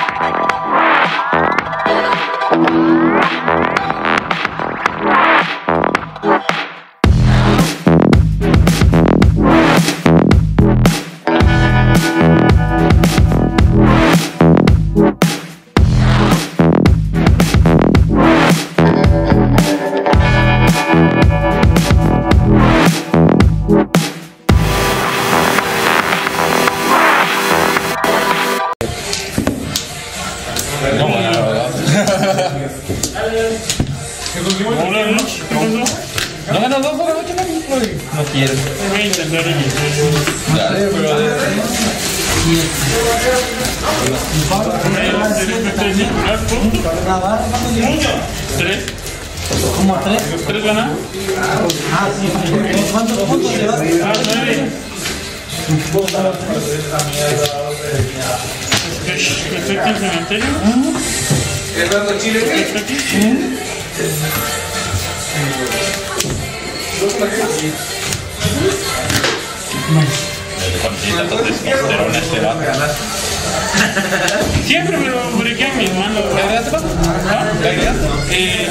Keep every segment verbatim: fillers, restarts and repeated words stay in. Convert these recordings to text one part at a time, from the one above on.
No ganó dos por la noche, no quiero. Voy a intentar en Dale, pero de... ¿Tres? ¿Cómo tres? ¿Tres ganas? Ah, sí. ¿Cuántos puntos llevas? Ah, nueve. ¿Efecto en cementerio? ¿El Chile qué? Siempre me lo brequean mis manos. ¿Qué agregaste, pa? ¿Ah? ¿Qué agregaste? Eh,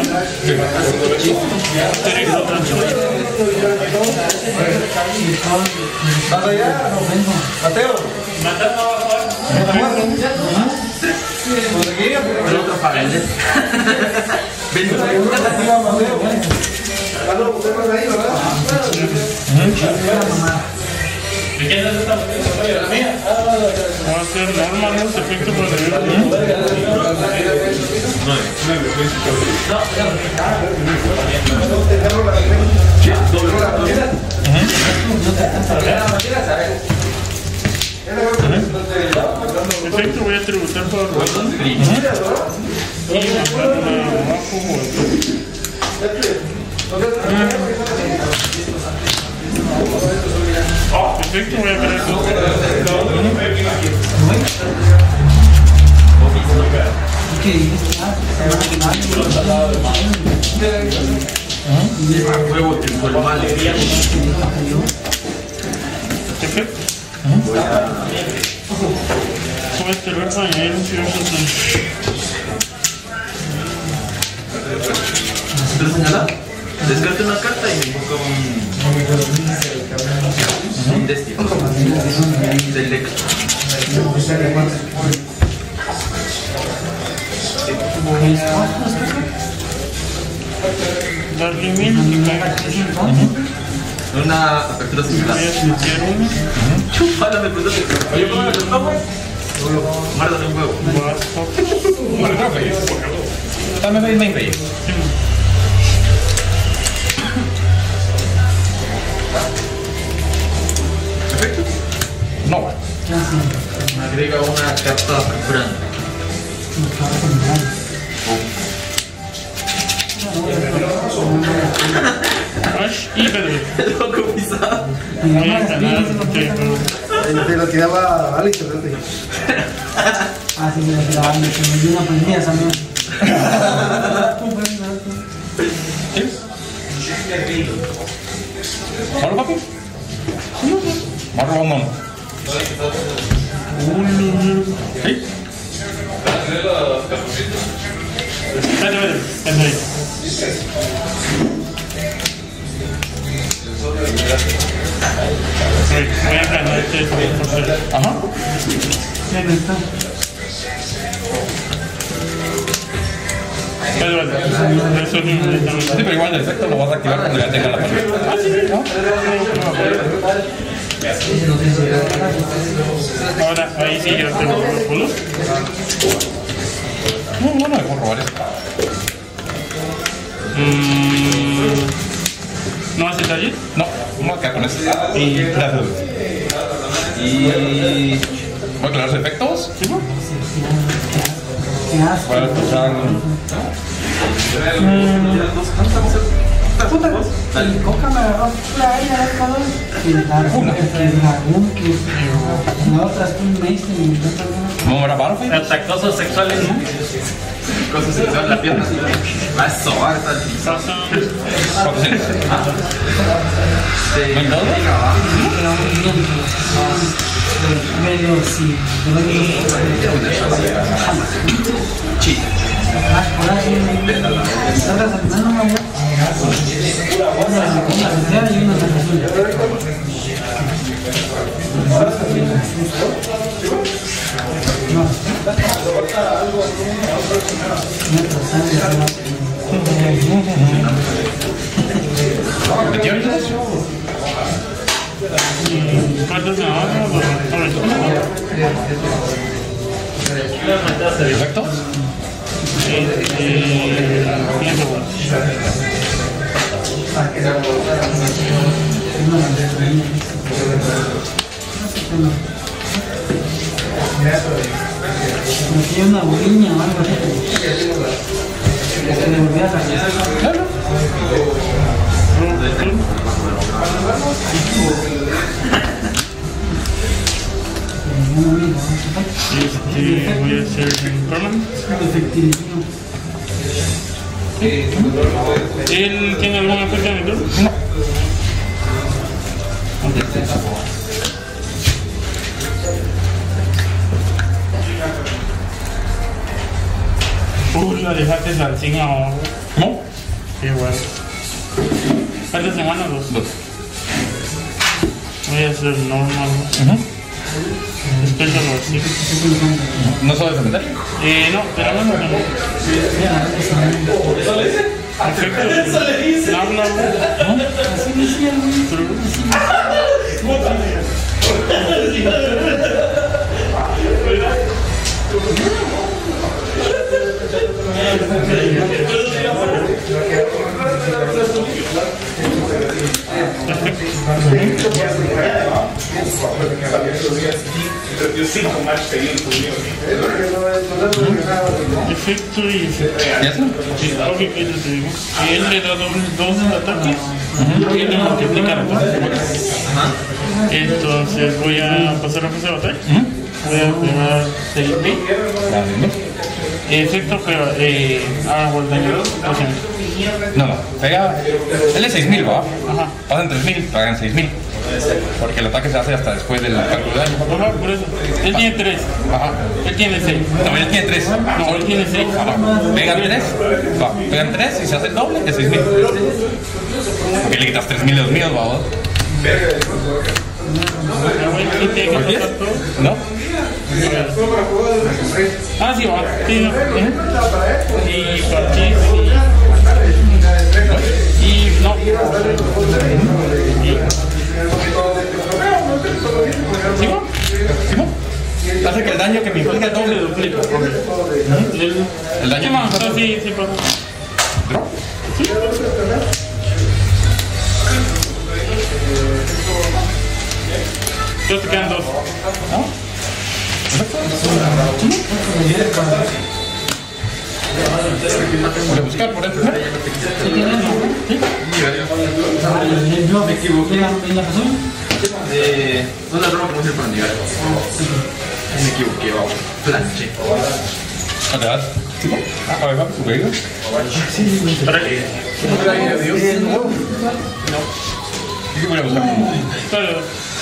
¿Vas allá? Mateo. Matando abajo. ¿Por aquí? El otro para vender. Vendo. Carlos, usted pasa ahí, ¿verdad? ¿De qué es esta botella? ¿La mía? Va a ser normal, ¿no? Efecto para efecto voy a tributar por y mandar abajo. Perfecto, voy a ver eso. ¿Qué dices? Huevo triunfal. Perfecto. Puedes tener para añadir un cierto ¿Te señala? Descarte una carta y me busca un... un destino. Select. Darle mil y cae. Una apertura singular. Voy a switchear uno. Chúpala, me preguntaste. Oye, ¿cómo me lo tomo? Márdame un huevo. Bueno, creo que es. Dame veinte veinte. ¿Perfecto? No. Me agrega una carta brand. Ash y Pedro. Loco pisado. Voy a ganar. Te lo tiraba Alex, ¿verdad? Ah, sí, me la tiraba. Me dio una pandilla también. ¿Solo, papi? Más robando uno. ¿Sí? Espérate, espérate. Espérate ahí. Voy a ganar este por ser. Ajá. Ya no está. Espérate, espérate. Eso es un... Sí, pero igual el efecto lo vas a activar cuando ya tenga la pantalla. Ah, sí, sí. Ahora, ahí sí ya tengo los polos. No, no, no, mejor robar esto. Mm, ¿no hace taller? No, no queda con eso. Y gracias. Y... ¿voy a aclarar los efectos? ¿Sí, no? ¿Qué haces? Voy a escuchar... El coca me agarró la aire al calor. Que el dragón, que el dragón, que la otra es un maestro y me encanta. ¿Cómo era Battlefield? Atacosos sexuales. Cosas sexuales, la pierna. Va a sobar esta lista. Pasa. ¿Cuántos tienes? De... ¿No hay todo? Velocidad. Ah, por ahí. Otras al final no me voy. Una tercera y una tercera. No. ¿Cuántos se van? ¿Perfecto? Aquí hay una boliña o algo así. Que le volví a regresar. Este, voy a hacer un Corman. ¿Él tiene algún efecto en mi turno? No. Uy, la dejaste al cien ahora. ¿Cómo? Qué bueno. ¿Cuántas semanas? Dos. Dos. Voy a hacer normal. Uh-huh. Special or six. ¿No sabes defender? Eh, no, pero no, no, no. Perfecto. No, no, no. Así me hicieron. Efecto y efecto. ¿Ya está? Sí, ok, ¿qué te digo? Él le da doble, dos ataques y le multiplica la dos. Entonces voy a pasar a fase de batalla. Voy a pegar seis mil. Efecto, pero eh, hago el daño dos. No, no. Pega. Él es seis mil, ¿va? Ajá. Pasan tres mil, pagan seis mil. Porque el ataque se hace hasta después del cálculo de daño. Ajá, por eso. Él tiene tres. Ajá. Él tiene seis. No, él tiene tres. No, él tiene seis. Ajá. Pegan tres. Va. Pegan tres y se hace el doble de seis mil. Porque le quitas tres mil de los míos, ¿va? ¿Quién tiene que pasar todo? ¿No? Ah, sí, va. Sí, no. Y partir, sí. Y no. ¿Sí, va? ¿Sí, va? Hace que el daño que me implica el doble. Se duplica. El, El daño ¿qué más? Ah, sí, sí pasa. Yo te quedan dos. Voy a buscar por él. Yo me equivoqué. ¿En la razón? Eh, no es la broma que vamos a ir para nivel. Me equivoqué, vamos. Planche. ¿A te vas? ¿Sí, va? Ah, a ver, va, ¿tu vehículo? ¿Para qué? Sí, voy a buscar. Pero,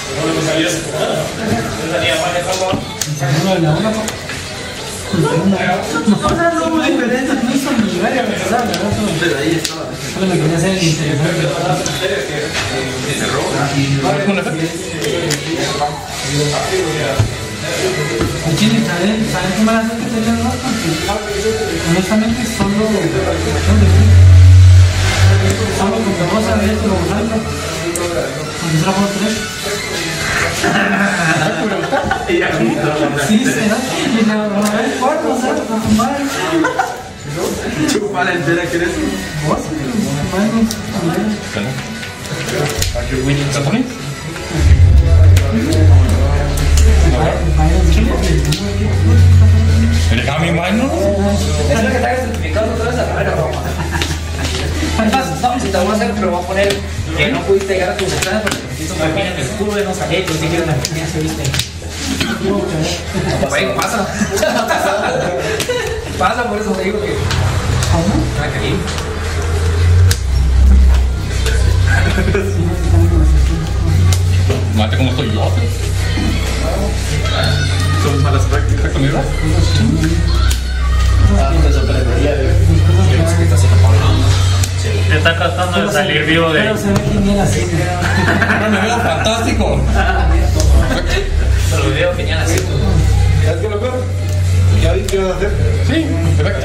No, no, diferente, no hizo ni ver a pesar, ¿verdad? Solo me quería hacer el interesante. ¿Algún efecto? En Chile, ¿saben? ¿Saben qué me hace que tener dos? Honestamente, solo. Solo con que vos sabés que lo usando. Cuando se la puedo tres. Sí, será. Y la verdad, cuarto, o sea, con tu madre. Chupala entera, ¿quieres? Vos, bueno, ¿Está también? ¿El Gami Minor? Eso es lo que está certificado otra vez a la verga, no. No, si te voy a hacer, pero voy a poner que no pudiste llegar a tus entradas porque te hiciste un pequeño en el culo y no salí, tú sí que una pequeña se viste. Güey, pasa. Pasa, por eso te digo que. Ah, que bien. Mate como estoy yo. Son malas prácticas. ¿Está conmigo? Me sorprendería de que está haciendo Pablo. Te está tratando de salir vivo de. Pero se ve genial así. No, me veo fantástico. Pero lo veo genial así. ¿Sabes qué, loco? ¿Ya vi qué vas a hacer? Sí, perfecto.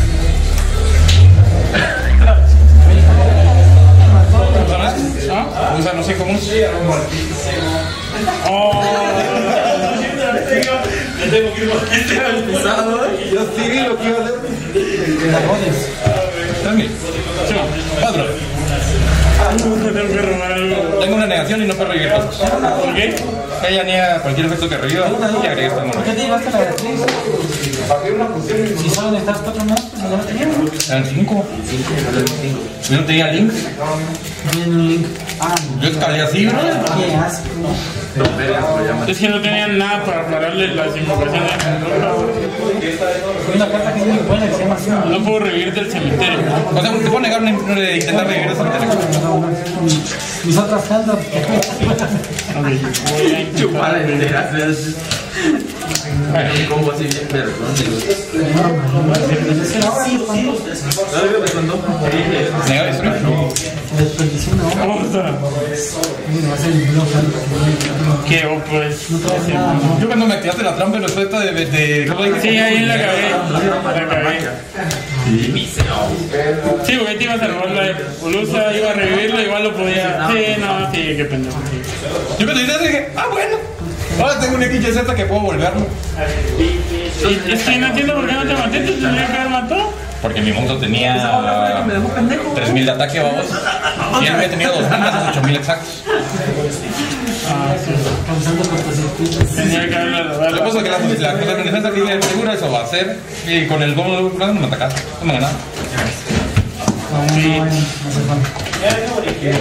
¿Ah? Usa los cinco comunes. Oh. Yo sí lo que iba a hacer. Dragones. Tres mil. Cuatro. Tengo que robar algo. Tengo una negación y no puedo revivir cosas. ¿Por qué? Ella niega cualquier efecto que reviva y agrega esta ¿Por qué mono. te llevaste la Beatriz? Si solo necesitas cuatro monstruos, ya lo teníamos. Eran cinco. Yo no tenía link. Tienen un link. Ah, Yo escalé así, bro. qué asco. Es que no tenían nada para pararle las invocaciones. Hay una carta que es muy buena que se llama así. No puedo revivir del cementerio. O sea, te puedo negar una de intentar revivir esa metálica. Mis otras cartas. Ok, voy a intentar Chupar revivir. enteras. Un combo así bien vergón. ¿Sabes qué me contó? Negar destruir. Desperdició una hora. Vamos a. Va a ser el blog. ¿Qué? Oh, pues. No traes nada, ¿no? Yo cuando me activaste la trampa en la suelta de... de, de... Sí, ahí la cagué. La cagué. Sí, porque ahí te ibas a robar la de Pulusa, iba a revivirlo, igual lo podía. Sí, no, sí, qué pendejo. Sí. Yo cuando hice dije, ah, bueno. Ahora tengo un X Y Z que puedo volverlo. Y es que no entiendo por qué no te maté, te tendría que haber matado. Porque mi monstruo tenía tres mil de ataque, vamos. Y él me tenía dos mil más ocho mil exactos. Ah, sí. Causando cortocircuitos. Tenía que haberle Lo que dado. pasa es que la, la cosa de defensa que dije, seguro eso va a ser. Y con el bono no me atacaste. No me ganaste. No, no, no, no hace falta.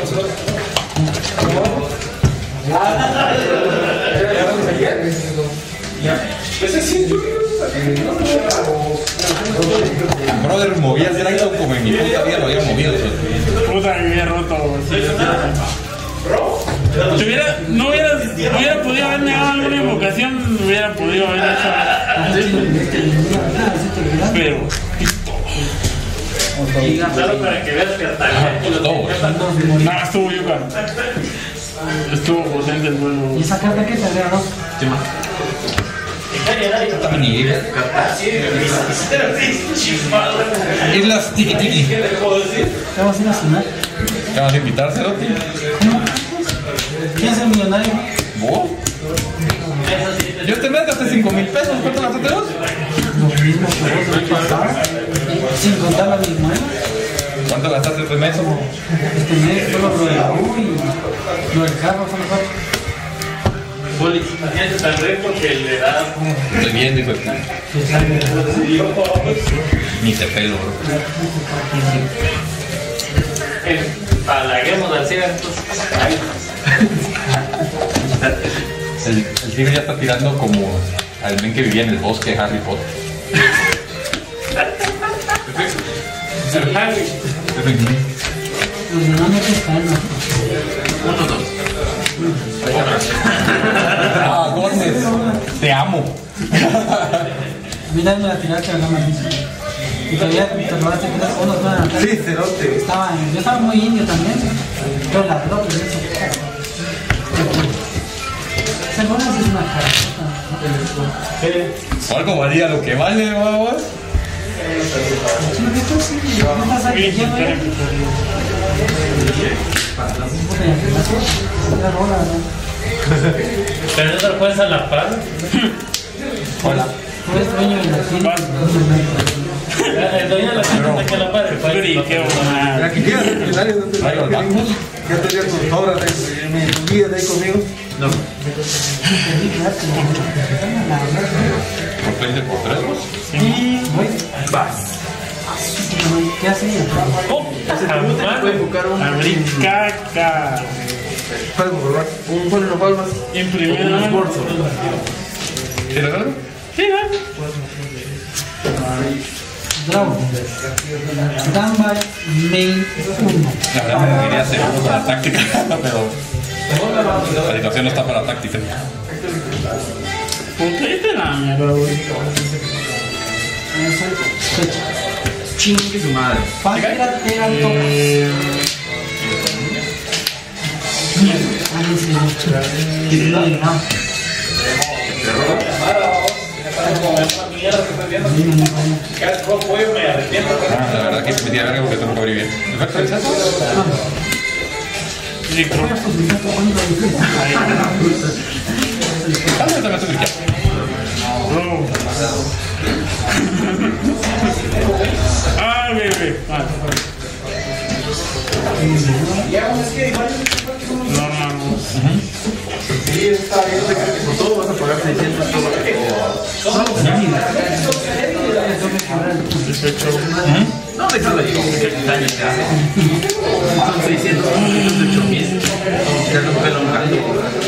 Brother, movía el Drayton como en mi puta vida lo había movido. Puta, me hubiera roto. Sí, te hubiera, no hubieras, no hubiera podido haber negado alguna invocación, no hubiera podido haber hecho. Pero. Solo para que veas que hasta Todo. no, estuvo yuca. Estuvo potente el juego. ¿Y esa carta qué te agrega, no? También ni idea. Islas Tiki Tiki. ¿Qué vas a ir a cenar? ¿Qué vas a invitar, Cerote? ¿Cómo? ¿Quién es el millonario? ¿Vos? Yo este mes gasté cinco mil pesos. ¿Cuánto gastaste vos? Lo mismo que vos el pasado. Sin contar la misma. ¿Cuánto gastaste este mes? Este mes solo lo de la U y lo del carro son los cuatro. Poli, imagínate tan re porque le da. Estoy viendo, hijo de puta. Ni te pelo, bro. Palaguemos al cielo. El, el tigre ya está tirando como al men que vivía en el bosque de Harry Potter. Los dinámicos están, ¿no? Ah, Gómez, te amo. Mira, me la tiraste a la gama. Y todavía te robaste que las unos van a matar. Sí, cerote. Estaba, yo estaba muy indio también. Pero la droga y eso. Ese Gómez es una carta. O algo valía lo que vale, vamos. Pero no te lo puedes a la par. Hola. Tú eres dueño de la tienda. El dueño de la tienda está aquí a la par. Qué La que quieras ser millonario, no te ¿Hay los bancos? ya tenía tus obras de mi guía de ahí conmigo. No. ¿Por veinte por tres? Vas. ¿Qué hace ella? Puede buscar un. Abrir caca. Puedes borrar. Un folio no palmas. Imprimir Un algo. esfuerzo. ¿Quieres algo? Sí, ¿no? Draw. Standby main uno. La verdad me quería hacer uno con la táctica, pero la situación no está para táctica. Puta, la mierda, güey. Chingue su madre. Fácil era pegar todo. Eh, Ah, la verdad que me metí a verga porque tengo que abrir bien. ¿Efecto del salto? micro. Tal vez también subir ya. Bro. Ah, ok, ok. Vale. Normal. Sí, está bien, por todo vas a pagar seiscientos todo. No, déjalo ahí. Daño te hace. Son seiscientos, ocho mil. Ya no me lo encanto.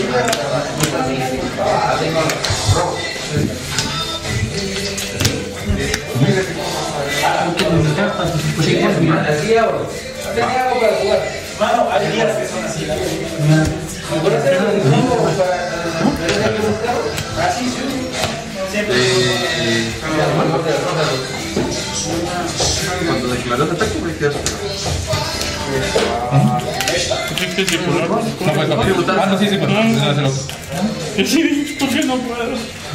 Tenía algo para jugar. Mano, hay días que son así. ¿Me puedes hacer un dibujo para así? Siempre. Cuando declaró el ataque, me quedas. ¿Qué es circular? No puedes tocar. Ah, no, sí, sí, pues. No, se lo. Sí, ¿por qué no puedo?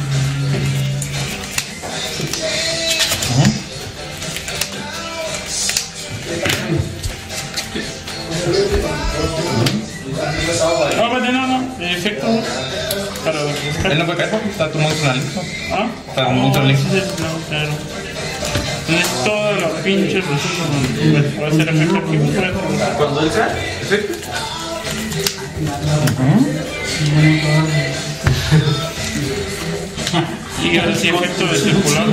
No, vale, no, no. Efecto. Para buscar. Él no puede caer porque está tu monstruo en la lista. ¿Ah? Para un monstruo en la lista. Claro. Tienes todos los pinches recursos donde puede hacer efecto aquí. Cuando él cae, efecto. Y ahora sí, efecto de circular.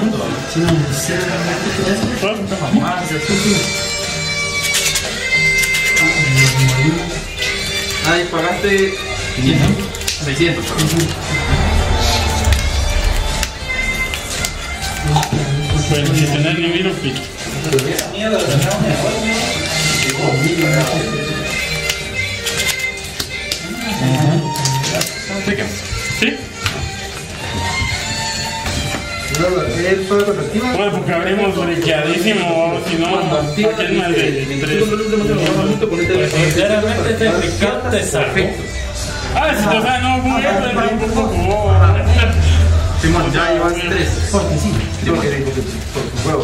Ahí pagaste quinientos. seiscientos, perdón. Pues si tener ni miro, pico. ¿Sí? Bueno, porque abrimos briqueadísimo, si no, aquí es más de tres. Pues sinceramente te explicaste salvo. Ah, si o sea, no, muy bien, pero un poco. Simón, ya llevas tres. Porque sí. Sí, porque por tu juego.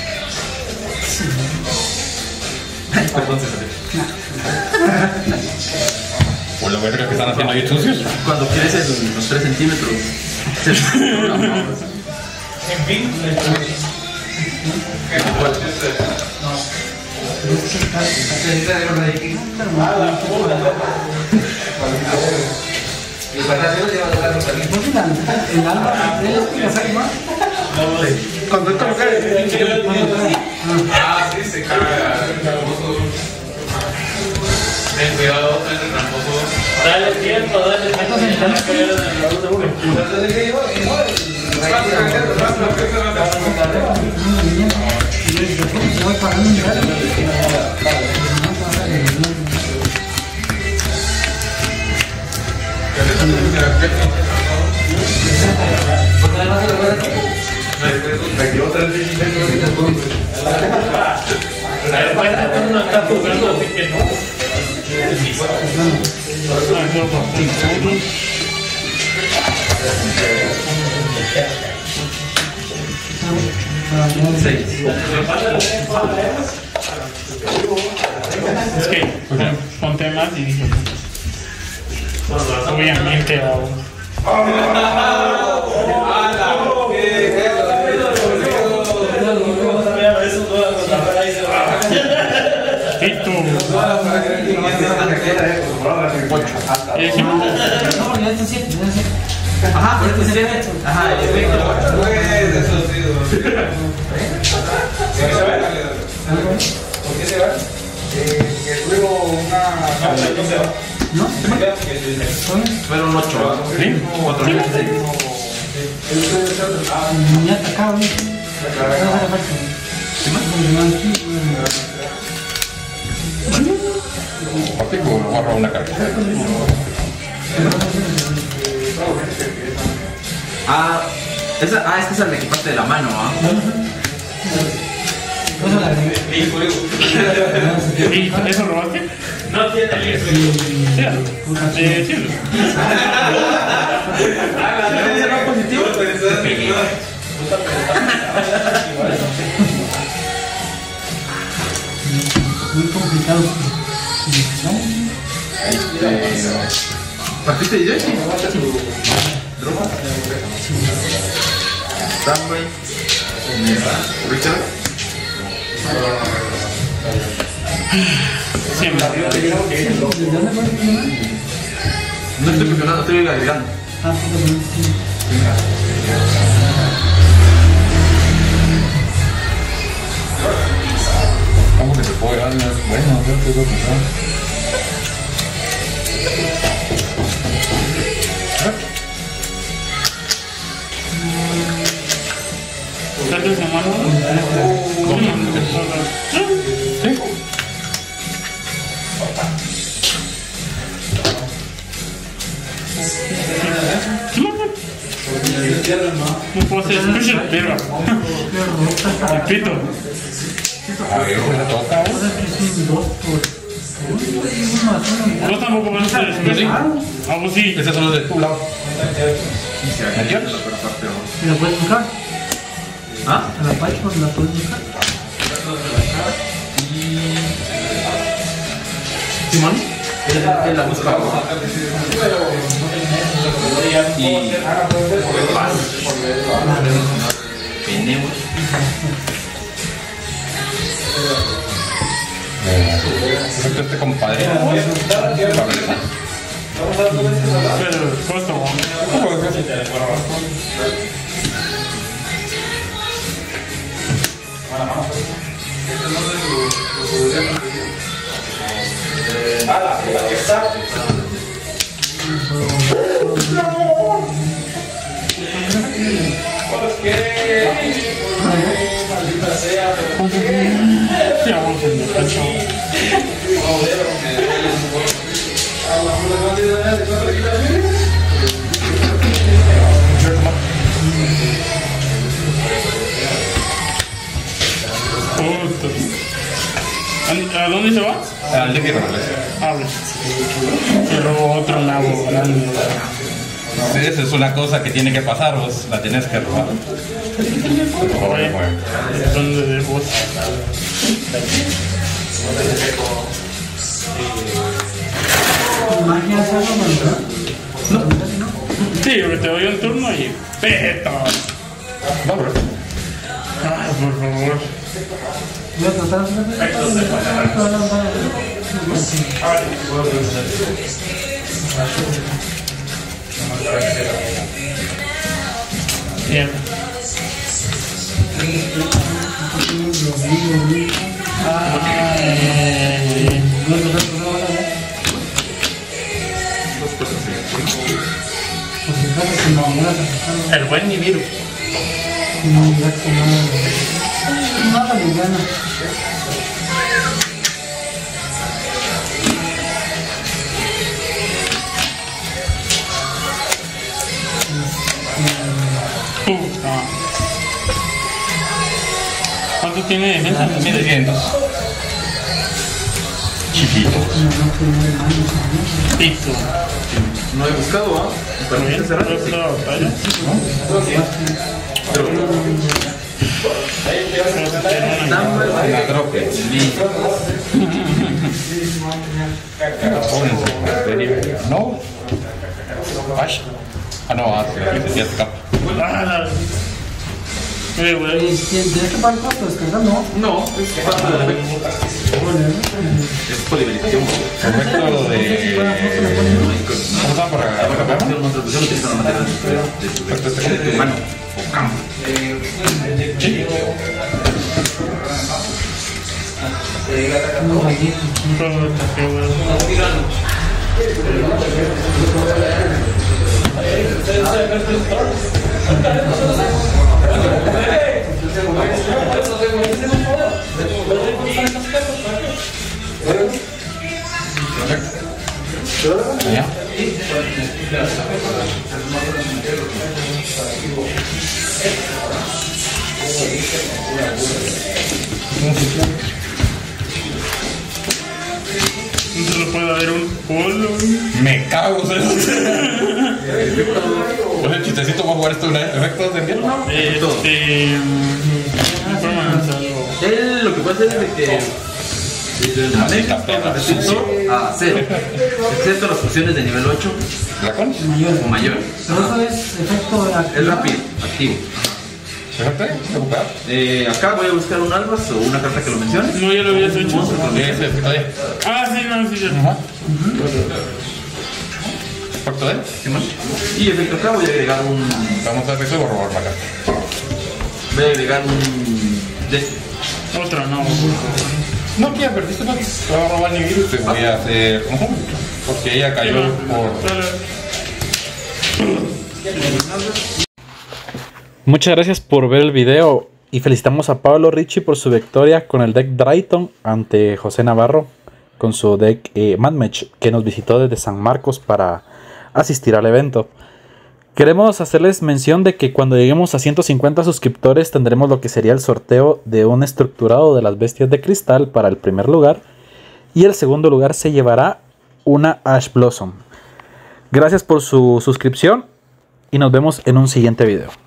Perdón, Por lo verga que están haciendo ahí sucios. cuando quieres el- los tres centímetros. se- no, no, En fin, Porque la- el alma de él es que la saque más. Cuando esto lo cae, Ah, sí, se caga. Ten cuidado, ten tramposo. Dale tiempo, dale tiempo. Que ya no quería en el baúl de uno. Se va pagando un real. No está jugando, así que no. Es que ponte más y dije, obviamente ahora. Y tú. Y dijimos, No, ya está siete, ya está siete. Ajá, pero este es Ajá, efecto. ¿por qué se va? Que tuvimos una. ¿No? Fueron ocho. ¿sí? Cuatro mil seis. Ya está acá, ¿no? No hace falta. Aparte, como me voy a robar una carta. Ah, esa, ah, esta es la que equipaste de la mano, ¿ah? Eso la agregué. ¿Y eso robaste? No tiene lío. Sí, eh, sí. Muy complicado. ¿Partiste de Yoshi? ¿Droga? Stanway. Richard. Siempre. No estoy presionando, estoy agregando. Ah, sí. ¿Cómo que se puede dar? Bueno, yo te voy a pensar. ¿Cuántas semanas? Sí. No puedo hacer special, pero. El pito. A ver, me toca. Yo tampoco voy a hacer special. Ah, pues sí. Ese es solo de tu lado. ¿Metió? ¿Y la puedes buscar? ¿Ah? ¿A la Pacho la puedes buscar? ¿Simón? Él la busca. Y... Paz. Tenemos. Creo que este compadre. Pero costo. Sí, vamos a ver. ¿A dónde se va? Al de tierra, Hable. Y luego otro nabo grande. esa es una cosa que tiene que pasar, vos la tenés que robar. Oye, ¿dónde de vos? Magia es algo más, ¿no? Sí, porque te doy un turno y peto. No, bro. Ay, por favor. Voy a tratar Bien. Ay. El buen Nibiru. Nada me gana. Puta. ¿Cuánto tiene defensa? mil trescientos. Chiquito. Pito. No he buscado, ¿ah? ¿Para Bien, qué cerrar? ¿no es la batalla? La droga. No. Ash. Ah, no, ah, ya se escapa. Ah, la... Eh, güey. ¿Tienes que pagar costo descargar? No. No, es parte del efecto. Es poliverización. Efecto de. ¿Cómo se llama para agarrar? No transfusión utiliza la materia de tu mano o campo. No, allí. Qué bueno. Ya. No se le puede dar un polo. Me cago, ¿sabes? Pues el chistecito va a jugar esto de efectos de invierno. Este. Permanence algo. Él lo que puede hacer es de que desde el Maldita perra, recinto a cero, excepto las pociones de nivel ocho ¿Dracón? Mayor. o mayor. Pero eso es efecto de actividad. Es rápido, activo. Fíjate, recuperar. Eh, acá voy a buscar un albas o una carta que lo mencione. No, ya lo habías hecho. Monstruo que lo Ese mencione. efecto de. Ah, sí, no, sí, cierto. Ajá. Efecto de. Simón. Y efecto acá voy a agregar un. Vamos a hacer eso y voy a robar la carta. Voy a agregar un. De este. Otra, no. No, que ya perdiste, no. Te voy a robar ni virus, te voy a hacer. Ujú. Porque ella cayó por. Muchas gracias por ver el video y felicitamos a Pablo Ricci por su victoria con el deck Drayton ante José Navarro con su deck eh, Madmatch, que nos visitó desde San Marcos para asistir al evento. Queremos hacerles mención de que cuando lleguemos a ciento cincuenta suscriptores tendremos lo que sería el sorteo de un estructurado de las bestias de cristal para el primer lugar, y el segundo lugar se llevará una Ash Blossom. Gracias por su suscripción y nos vemos en un siguiente video.